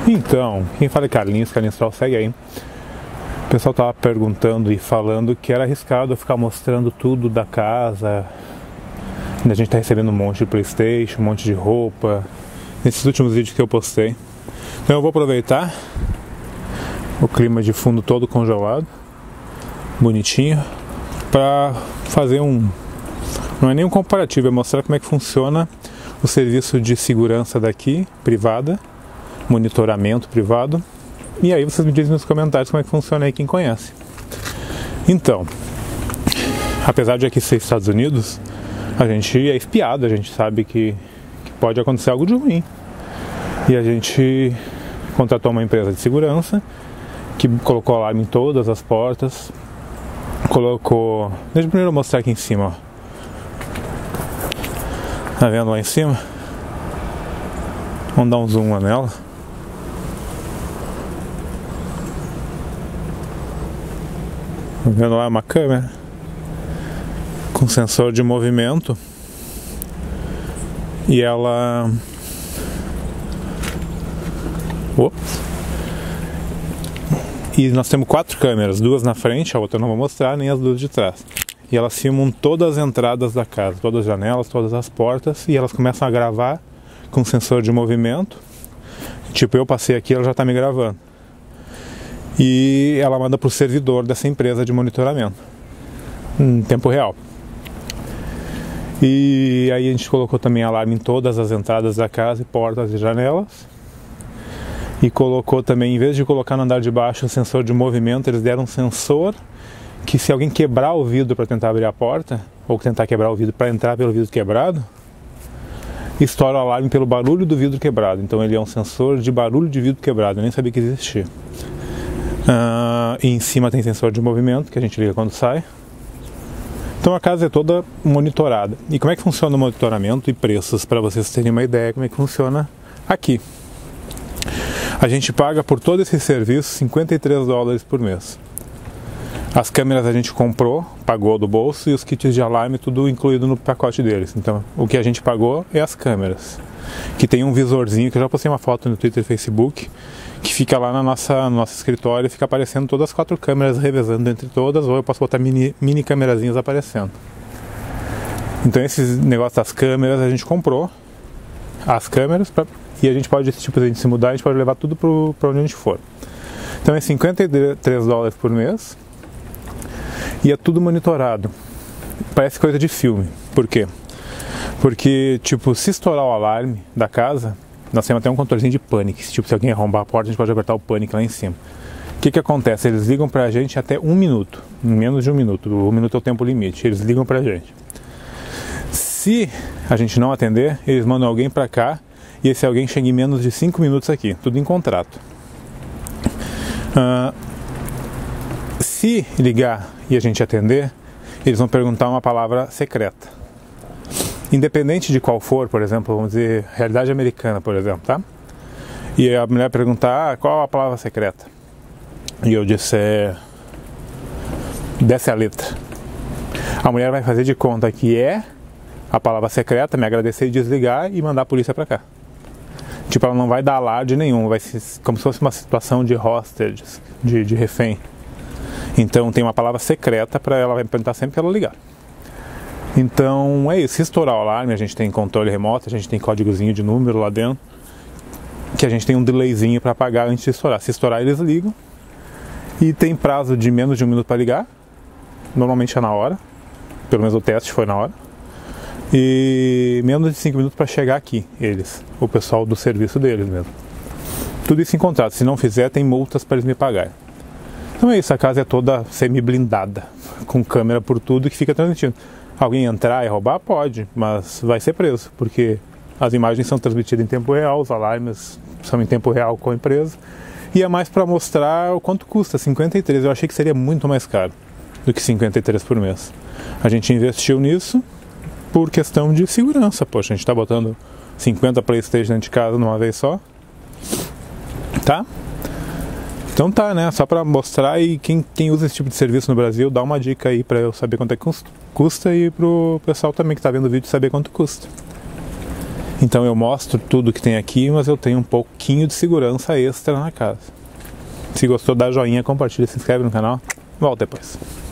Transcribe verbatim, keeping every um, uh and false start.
Então, quem fala é Carlinhos, Carlinhos Troll, segue aí. O pessoal tava perguntando e falando que era arriscado eu ficar mostrando tudo da casa. A gente tá recebendo um monte de PlayStation, um monte de roupa, nesses últimos vídeos que eu postei. Então eu vou aproveitar o clima de fundo todo congelado, bonitinho, pra fazer um... não é nem um comparativo, é mostrar como é que funciona o serviço de segurança daqui, privada, monitoramento privado. E aí vocês me dizem nos comentários como é que funciona aí, quem conhece. Então, apesar de aqui ser Estados Unidos, a gente é espiado, a gente sabe que, que pode acontecer algo de ruim. E a gente contratou uma empresa de segurança que colocou alarme em todas as portas, colocou... Deixa eu primeiro mostrar aqui em cima, ó. Tá vendo lá em cima? Vamos dar um zoom lá nela. Tá vendo lá uma câmera com sensor de movimento e ela... Ops. E nós temos quatro câmeras, duas na frente, a outra eu não vou mostrar, nem as duas de trás. E elas filmam todas as entradas da casa, todas as janelas, todas as portas, e elas começam a gravar com sensor de movimento. Tipo, eu passei aqui, ela já está me gravando. E ela manda para o servidor dessa empresa de monitoramento, em tempo real. E aí a gente colocou também alarme em todas as entradas da casa, portas e janelas. E colocou também, em vez de colocar no andar de baixo o sensor de movimento, eles deram um sensor que, se alguém quebrar o vidro para tentar abrir a porta, ou tentar quebrar o vidro para entrar pelo vidro quebrado, estoura o alarme pelo barulho do vidro quebrado. Então ele é um sensor de barulho de vidro quebrado, eu nem sabia que existia. Uh, e em cima tem sensor de movimento, que a gente liga quando sai. Então a casa é toda monitorada. E como é que funciona o monitoramento e preços, para vocês terem uma ideia como é que funciona aqui. A gente paga por todo esse serviço cinquenta e três dólares por mês. As câmeras a gente comprou, pagou do bolso, e os kits de alarme tudo incluído no pacote deles. Então o que a gente pagou é as câmeras, que tem um visorzinho, que eu já postei uma foto no Twitter e Facebook, que fica lá na nossa, no nosso escritório e fica aparecendo todas as quatro câmeras revezando entre todas, ou eu posso botar mini, mini câmerazinhas aparecendo. Então esses negócios das câmeras a gente comprou, as câmeras, pra, e a gente pode, tipo, a gente se mudar, a gente pode levar tudo para onde a gente for. Então é cinquenta e três dólares por mês e é tudo monitorado. Parece coisa de filme. Por quê? Porque, tipo, se estourar o alarme da casa, nós temos até um controlezinho de pânico. Tipo, se alguém arrombar a porta, a gente pode apertar o pânico lá em cima. O que que acontece? Eles ligam pra gente até um minuto, em menos de um minuto. Um minuto é o tempo limite. Eles ligam pra gente. Se a gente não atender, eles mandam alguém pra cá, e esse alguém chega em menos de cinco minutos aqui. Tudo em contrato. Uh, se ligar e a gente atender, eles vão perguntar uma palavra secreta. Independente de qual for, por exemplo, vamos dizer, realidade americana, por exemplo, tá? E a mulher perguntar, ah, qual a palavra secreta? E eu disser, dessa é a letra. A mulher vai fazer de conta que é a palavra secreta, me agradecer e desligar e mandar a polícia pra cá. Tipo, ela não vai dar alarde nenhum, vai ser como se fosse uma situação de hostage, de, de refém. Então tem uma palavra secreta para ela, vai perguntar sempre que ela ligar. Então é isso, se estourar o alarme, a gente tem controle remoto, a gente tem códigozinho de número lá dentro, que a gente tem um delayzinho para apagar antes de estourar. Se estourar, eles ligam, e tem prazo de menos de um minuto para ligar, normalmente é na hora, pelo menos o teste foi na hora, e menos de cinco minutos para chegar aqui, eles, o pessoal do serviço deles mesmo. Tudo isso em contrato, se não fizer, tem multas para eles me pagarem. Então é isso, a casa é toda semi-blindada, com câmera por tudo que fica transmitindo. Alguém entrar e roubar? Pode, mas vai ser preso, porque as imagens são transmitidas em tempo real, os alarmes são em tempo real com a empresa, e é mais para mostrar o quanto custa, cinquenta e três. Eu achei que seria muito mais caro do que cinquenta e três por mês. A gente investiu nisso por questão de segurança. Poxa, a gente está botando cinquenta PlayStation dentro de casa numa vez só, tá? Então tá, né? Só para mostrar, e quem, quem usa esse tipo de serviço no Brasil, dá uma dica aí para eu saber quanto é que custa, e pro pessoal também que tá vendo o vídeo saber quanto custa. Então eu mostro tudo que tem aqui, mas eu tenho um pouquinho de segurança extra na casa. Se gostou, dá joinha, compartilha, se inscreve no canal. Volta depois.